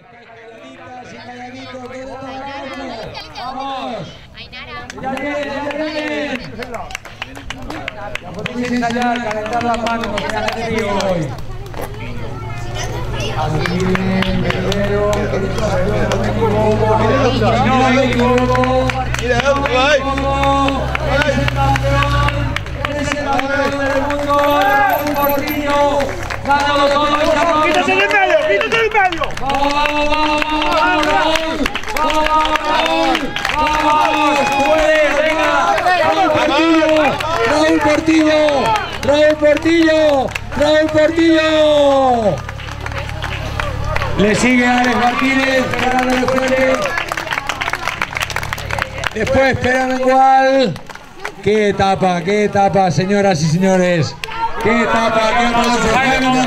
Calladitas y calladitos, que de todo ¡vamos! ¡Ya viene, ya viene! Vamos a ensayar, calentar las manos, que gana el frío hoy. Así bien, Guerrero, que no me equivoco. Mira, eres el campeón del mundo, un Portillo, ganado todo el campeón. ¡Quítate del medio! ¡Quítate del medio! ¡Vamos, vamos, vamos, vamos! ¡Vamos! ¡Puede! ¡Venga! ¡Raúl Portillo! ¡Raúl Portillo! ¡Raúl Portillo! ¡Raúl Portillo! Le sigue Alex Martínez, pegándole fuerte. Después Pera Mengual. ¡Qué etapa, señoras y señores! ¡Qué etapa! ¡Qué aplauso! ¡Bravo,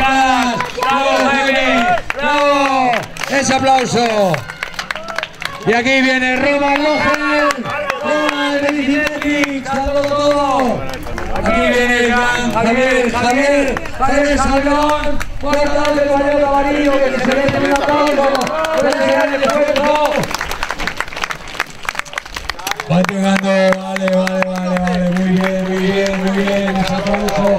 ¡bravo! ¡Ese aplauso! Y aquí viene Roma López, Roma de Bicicletic, dando todo. Aquí viene el gran Javier Salgón, portal del Mayor Amarillo, que se ve en un aplauso, por enseñar el esfuerzo. Va llegando, vale, muy bien, ese aplauso.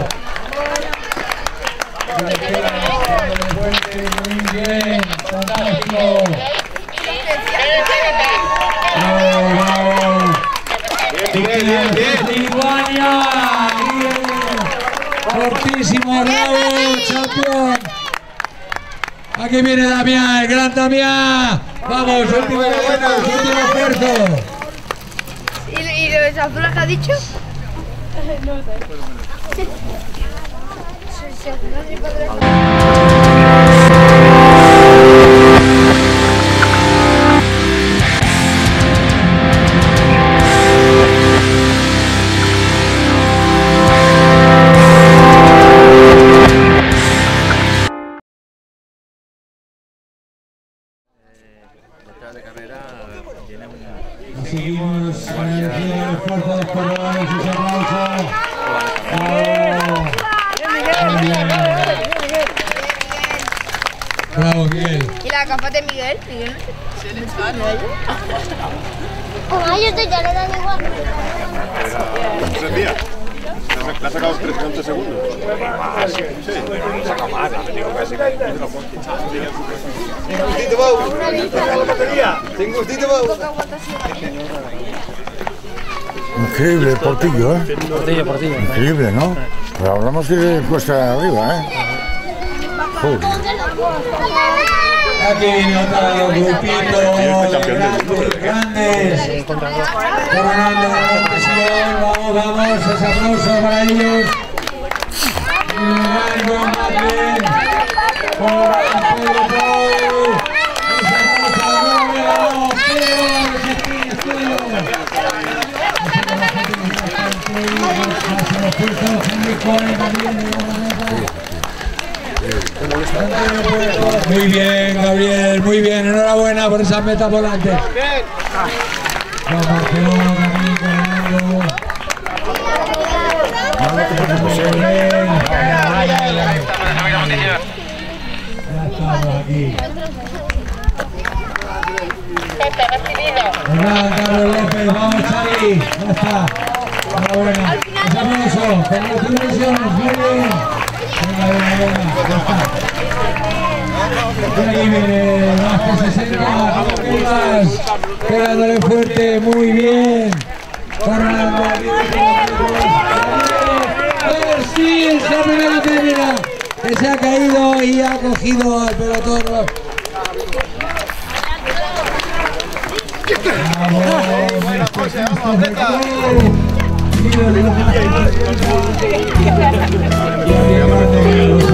Muy bien, fantástico. Bravo. Lituania. Fortísimo, bravo, campeón. Aquí viene Damián, el gran Damián. Vamos, último esfuerzo. ¿Y los azules que ha dicho? No sé. De carrera tiene un... Seguimos con el esfuerzo de los corredores y sus aplausos. Bravo, Miguel. ¿Y la capa de Miguel? ¿Miguel? Ay, yo ya le dan igual. 3 días. Le ha sacado 3 segundos. Sí, no saca más, me digo casi que no lo puedo quitar. Tengo gustito, Increíble, Portillo, ¿eh? Portillo. Increíble, ¿no? Pero hablamos de cuesta arriba, ¿eh? Joder. Aquí viene otra grupito grandes. Coronando la competición. Vamos, ese aplauso para ellos. Muy bien, Gabriel, muy bien, enhorabuena por esa meta volante. Carlos López, vamos Xavi, ya está. Enhorabuena, ese aplauso, congratulaciones, muy bien. Venga, ya está. Por aquí viene Vasco 60, pegándole fuerte, muy bien. Fernando, sí, esa primera termina, que se ha caído y ha cogido al pelotón. Vamos,